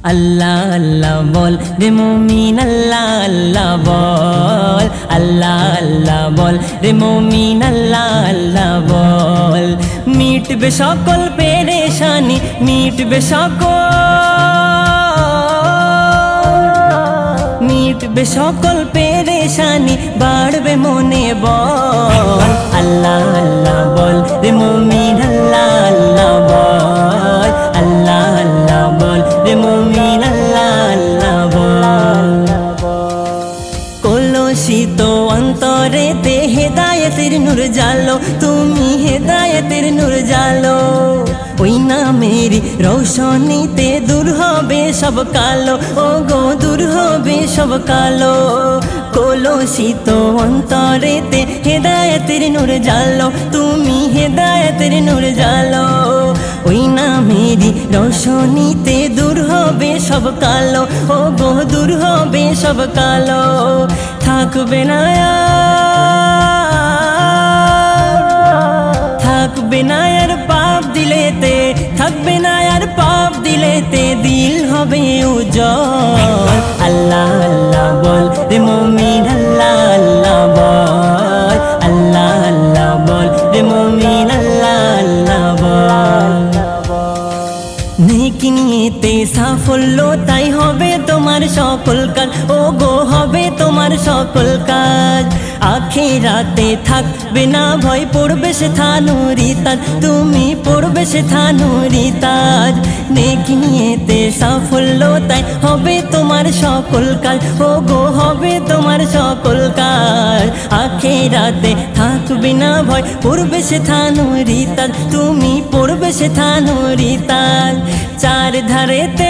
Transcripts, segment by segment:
আল্লাহ আল্লাহ বল রে মুমিন, আল্লাহ আল্লাহ বল, আল্লাহ আল্লাহ বল রে মুমিন, আল্লাহ আল্লাহ বল। মিটবে সকল পেরেশানি, মিটবে সকল পেরেশানি, বাড়বে মনে বল। আল্লাহ আল্লাহ বল রে মুমিন, আল্লাহ আল্লাহ বল, আল্লাহ আল্লাহ বল রে মুমিন, আল্লাহ আল্লাহ বল। কলুষিত অন্তরেতে হেদায়েতের নূর জালো, তুমি হেদায়েতের নূর জালো। ওই নামেরি রৌশনীতে দূর হবে সব কালো, ও গো দূর হবে সব কালো। কলুষিত অন্তরেতে হেদায়েতের নূর জালো, তুমি হেদায়েতের নূর জালো। ওই নামেরি রৌশনীতে দূর হবে সব কালো, ও গো দূর হবে সব কালো। থাকবে না আর পাপ দিলেতে, থাকবে না আর পাপ দিলেতে, দিল হবে উজ্জ্বল। আল্লাহ আল্লাহ বল রে মুমিন, আল্লাহ আল্লাহ বল, আল্লাহ আল্লাহ বল রে মুমিন, আল্লাহ আল্লাহ বল। নেকি নিয়েতে সাফল্য তাই হবে তোমার সকল কাজ, ও গো হবে তোমার সকল কাজ। আখিরাতে থাকবে না ভয়, পড়বে সে থানুরি তাজ, তুমি পড়বে সে থানুরি তাজ। নেকি নিয়েতে সাফল্য তাই হবে তোমার সকল কাজ, ও গো হবে তোমার সকল কাজ। আখিরাতে থাকবে না ভয়, পড়বে সে থানুরি তাজ, তুমি পড়বে সে থানুরি তাজ। চার ধারেতে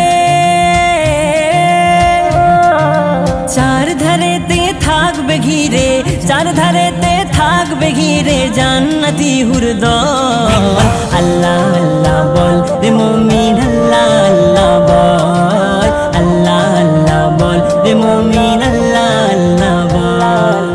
থাকবে ঘিরে, চার ধারেতে থাকবে ঘিরে জান্নাতি হুরদল। আল্লাহ আল্লাহ বল রে মুমিন, আল্লাহ আল্লাহ বল, আল্লাহ আল্লাহ বল রে মুমিন, আল্লাহ আল্লাহ বল।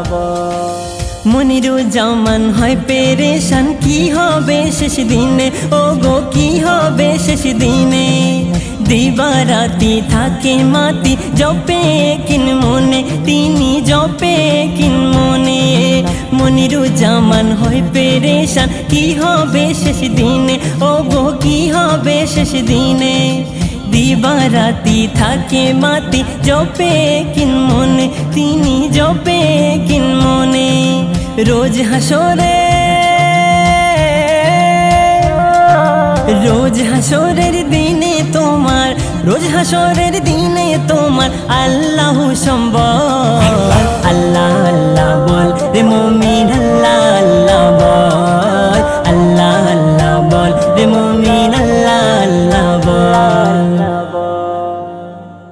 মনিরুজ্জামান হয় পেরেশান, কি হবে শেষ দিনে, ও গো কি হবে শেষ দিনে। দিবারাতি থাকে মাতি জপে কিন মনে, তিনি জপে কিন মনে। মনিরুজ্জামান হয় পেরেশান, কি হবে শেষ দিনে, ও গো কি হবে শেষ দিনে। দিবারাতি থাকে মাতি জপে কিন মনে, তিনি জপে কিন মনে। রোজ হাসরে, রোজ হাসরের দিনে তোমার, রোজ হাসরের দিনে তোমার আল্লাহ